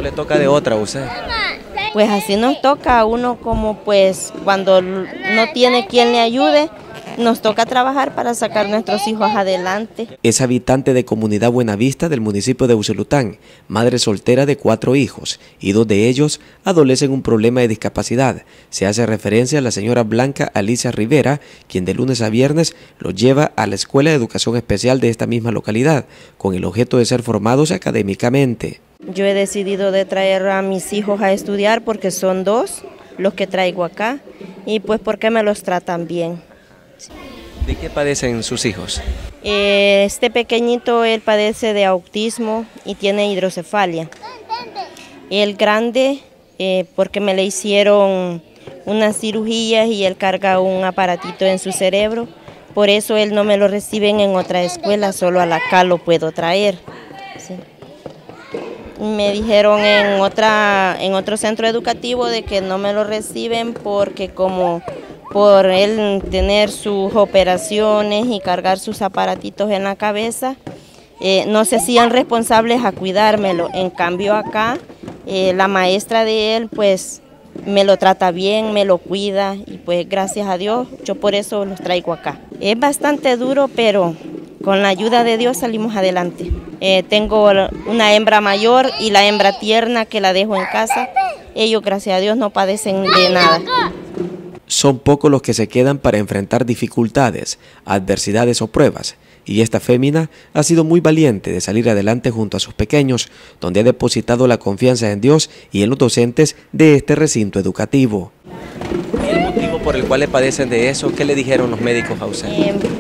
no le toca de otra a usted. Pues así nos toca a uno, como pues cuando no tiene quien le ayude, nos toca trabajar para sacar a nuestros hijos adelante. Es habitante de Comunidad Buenavista del municipio de Usulután, madre soltera de 4 hijos, y 2 de ellos adolecen un problema de discapacidad. Se hace referencia a la señora Blanca Alicia Rivera, quien de lunes a viernes los lleva a la Escuela de Educación Especial de esta misma localidad, con el objeto de ser formados académicamente. Yo he decidido de traer a mis hijos a estudiar porque son 2 los que traigo acá, y pues porque me los tratan bien. ¿De qué padecen sus hijos? Este pequeñito, él padece de autismo y tiene hidrocefalia. El grande, porque me le hicieron unas cirugías y él carga un aparatito en su cerebro, por eso él no me lo reciben en otra escuela, solo a la acá lo puedo traer. Sí. Me dijeron en otro centro educativo de que no me lo reciben porque como por él tener sus operaciones y cargar sus aparatitos en la cabeza, no se hacían responsables a cuidármelo. En cambio acá, la maestra de él pues me lo trata bien, me lo cuida y pues gracias a Dios yo por eso los traigo acá. Es bastante duro, pero con la ayuda de Dios salimos adelante. Tengo una hembra mayor y la hembra tierna que la dejo en casa. Ellos gracias a Dios no padecen de nada. Son pocos los que se quedan para enfrentar dificultades, adversidades o pruebas, y esta fémina ha sido muy valiente de salir adelante junto a sus pequeños, donde ha depositado la confianza en Dios y en los docentes de este recinto educativo. ¿Y el motivo por el cual le padecen de eso? ¿Qué le dijeron los médicos a usted?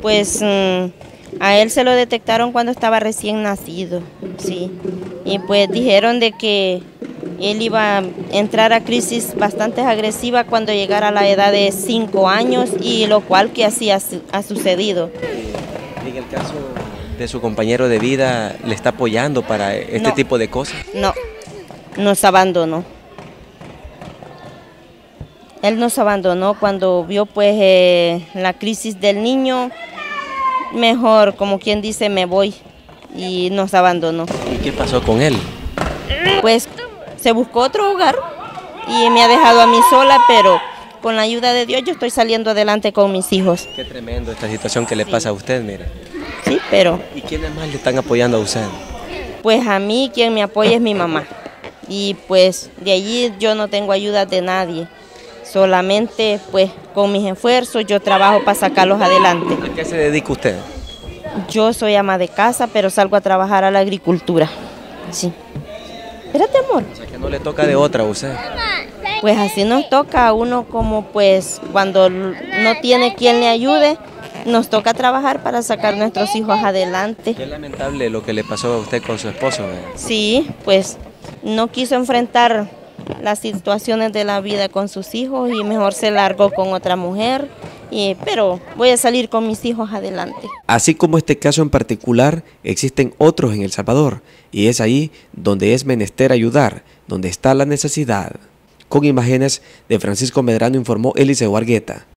A él se lo detectaron cuando estaba recién nacido, sí, y pues dijeron de que él iba a entrar a crisis bastante agresiva cuando llegara a la edad de 5 años, y lo cual que así ha sucedido. ¿En el caso de su compañero de vida le está apoyando para este tipo de cosas? No, nos abandonó. Él nos abandonó cuando vio pues la crisis del niño. Mejor, como quien dice, me voy, y nos abandonó. ¿Y qué pasó con él? Pues se buscó otro hogar y me ha dejado a mí sola, pero con la ayuda de Dios yo estoy saliendo adelante con mis hijos. Qué tremendo esta situación que le pasa a usted, mire. Sí, pero... ¿Y quiénes más le están apoyando a usted? Pues a mí quien me apoya es mi mamá, y pues de allí yo no tengo ayuda de nadie. Solamente pues con mis esfuerzos yo trabajo para sacarlos adelante. ¿A qué se dedica usted? Yo soy ama de casa, pero salgo a trabajar a la agricultura. Sí. Espérate, amor. O sea que no le toca de otra a usted. Pues así nos toca a uno, como pues cuando no tiene quien le ayude, nos toca trabajar para sacar a nuestros hijos adelante. Qué lamentable lo que le pasó a usted con su esposo, ¿verdad? Sí, pues no quiso enfrentar las situaciones de la vida con sus hijos y mejor se largó con otra mujer, pero voy a salir con mis hijos adelante. Así como este caso en particular, existen otros en El Salvador, y es ahí donde es menester ayudar, donde está la necesidad. Con imágenes de Francisco Medrano informó Eliseo Argueta.